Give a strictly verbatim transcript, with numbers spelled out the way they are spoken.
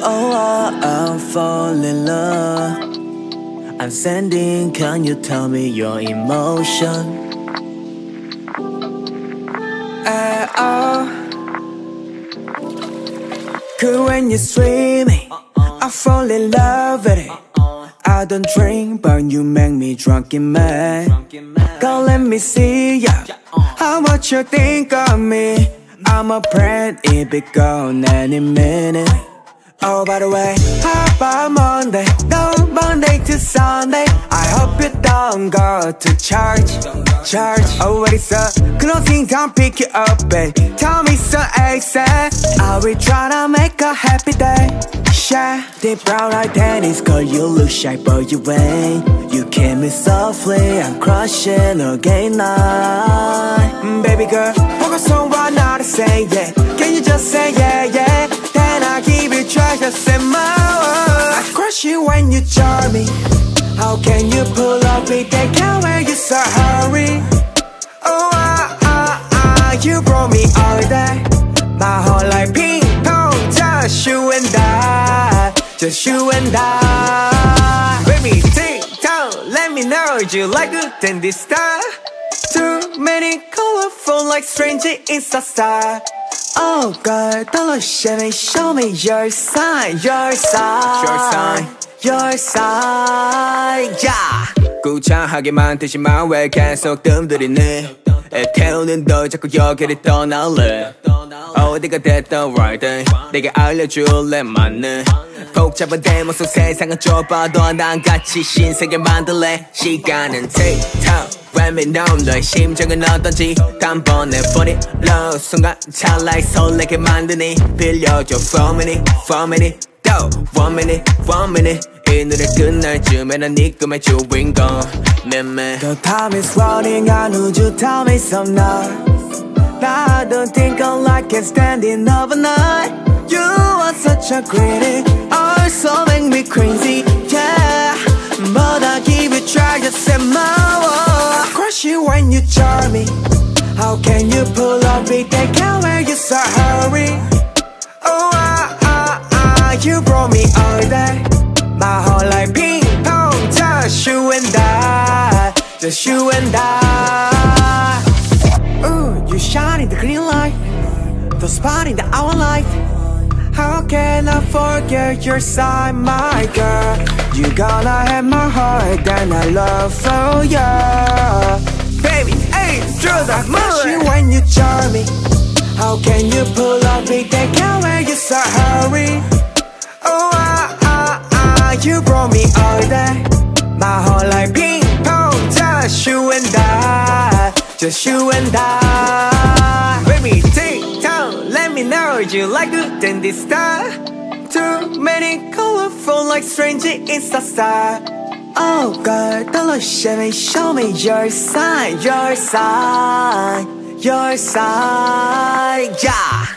Oh, oh, I'm falling in love. I'm sending, can you tell me your emotion? Uh, oh. Cool when you're swimming, I fall in love with it. I don't drink, but you make me drunk in mad. Go let me see ya, how much you think of me. I'm a brand, it be gone any minute. Oh, by the way, how about Monday? No, Monday to Sunday. I hope you don't go to church, church. Oh, what is up? Closing time, pick you up, babe. Tell me so exact. Are we tryna make a happy day? Shy, deep brown like tennis, cause you look shy, but you ain't. You kiss me softly, I'm crushing again night. Mm, baby girl, focus on what not to say, yeah. Can you just say yeah, yeah? Then I give you treasures in my world. I crush you when you charm me. How can you pull up with that car where you so hurry? Oh, ah, ah, ah, you brought me all day. My whole life ping pong, just you and I, just you and I. Baby, take down, let me know you like good than this star. Too many colorful like stranger Insta star. Oh God, don't look at me, show me your sign, your sign, your sign, your sign, yeah. 구차하게만 되지만 왜 계속 뜸들이니? 애태우는 너 자꾸 여기를 떠날래. 어디가 됐던 right 내게 알려줄래 맞네. 복잡한 내 모습 세상은 좁아도 난 같이 신세계 만들래. 시간은 tick-tock 외면놈 너의 심정은 어떤지 단번에 fall in love 순간 찰나에 설레게 만드니 빌려줘 for a minute, for a minute 또 one minute, one minute 이 노래 끝날 쯤에 난 네 꿈의 주인공 맴매 The time is running out, would you tell me some now? I don't think I like it standing overnight. You are such a critic, also make me crazy, yeah. But I give you try, just set my wall. I crush you when you charm me. How can you pull up with that car where you so hurry? Oh, ah, ah, ah, you brought me all day. My whole life ping pong, just you and I, just you and I. Ooh, you shine in the green light, the spot in the hour light. How can I forget your side, my girl? You gonna have my heart and I love for you. Baby, hey, through the moon. You when you charm me. How can you pull up with that car where you so hurry? Oh, ah, ah, ah, you brought me all day. My whole life ping pong, just you and I, just you and I. Baby, take time, let me know you like good than this star. Too many colorful like stranger Insta star. Oh God, don't look at me, show me your sign, your sign, your sign, yeah.